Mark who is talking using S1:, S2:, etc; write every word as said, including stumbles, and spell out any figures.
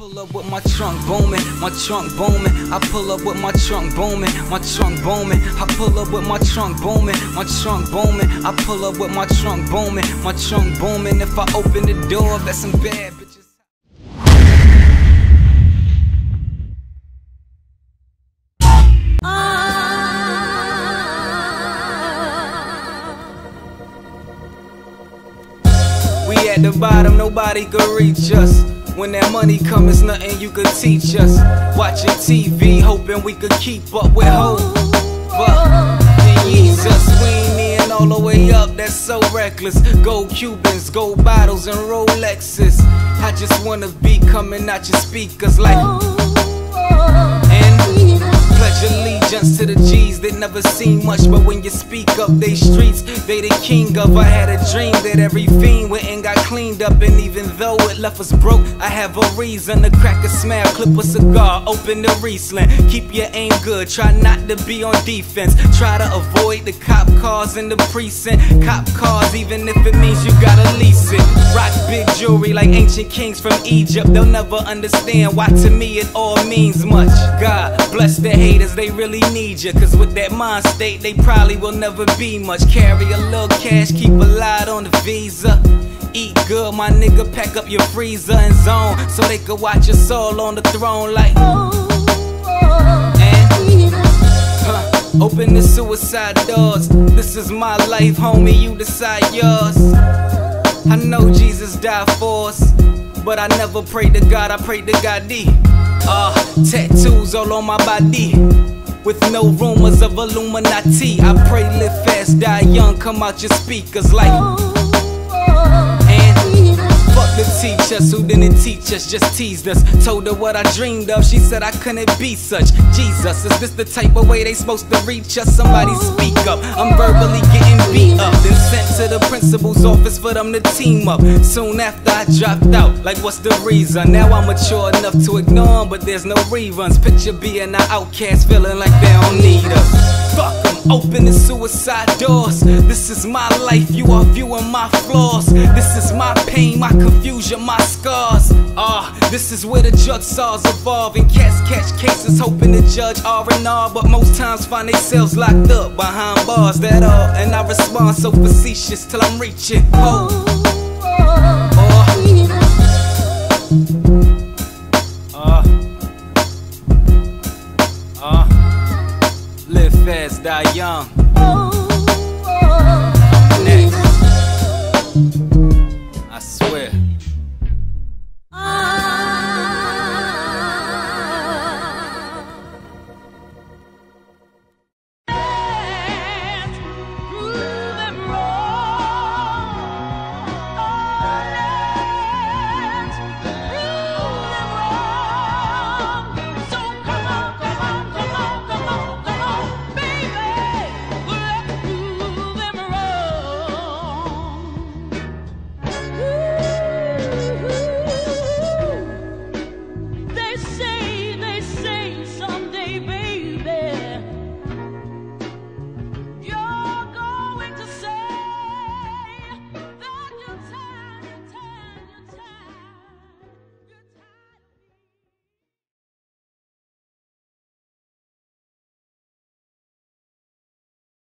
S1: pull up with my trunk booming, my trunk booming. I pull up with my trunk booming, my trunk booming. I pull up with my trunk booming, my trunk booming. I pull up with my trunk booming, my trunk booming. If I open the door, that's some bad bitches. We at the bottom, nobody could reach us. When that money come, it's nothing you could teach us. Watching T V, hoping we could keep up with hope. But Jesus, we ain't in all the way up, that's so reckless. Gold Cubans, gold bottles, and Rolexes. I just wanna be coming out your speakers like, and pledge allegiance to the G's that never seen much, but when you speak up they streets, they the king of. I had a dream that every fiend went and got cleaned up, and even though it left us broke, I have a reason to crack a smile, clip a cigar, open the Riesling. Keep your aim good, try not to be on defense. Try to avoid the cop cars in the precinct. Cop cars, even if it means you gotta lease it. Rock big jewelry like ancient kings from Egypt. They'll never understand why to me it all means much. God bless the haters, they really need you, cause with that mind state they probably will never be much. Carry a little cash, keep a lot on the visa. Eat good, my nigga, pack up your freezer and zone, so they could watch your soul on the throne like, and huh, open the suicide doors. This is my life, homie, you decide yours. I know Jesus died for us, but I never prayed to God, I prayed to God D. Uh, tattoos all on my body, with no rumors of Illuminati. I pray, live fast, die young, come out your speakers like, and fuck the teachers who didn't teach us, just teased us. Told her what I dreamed of, she said I couldn't be such. Jesus, is this the type of way they supposed to reach us? Somebody speak up, I'm verbally getting beat up, then sent to the principal's office for them to team up. Soon after I dropped out, like what's the reason? Now I'm mature enough to ignore them, but there's no reruns. Picture being an outcast, feeling like they don't need us. Fuck them, open the suicide doors. This is my life, you are viewing my flaws. This is my pain, my confusion, my scars. Ah, uh, this is where the judge saws evolve, and cats catch cases hoping the judge R and R, but most times find themselves locked up behind bars. That all, and I respond so facetious till I'm reaching oh, uh, uh, uh, live fast, die young.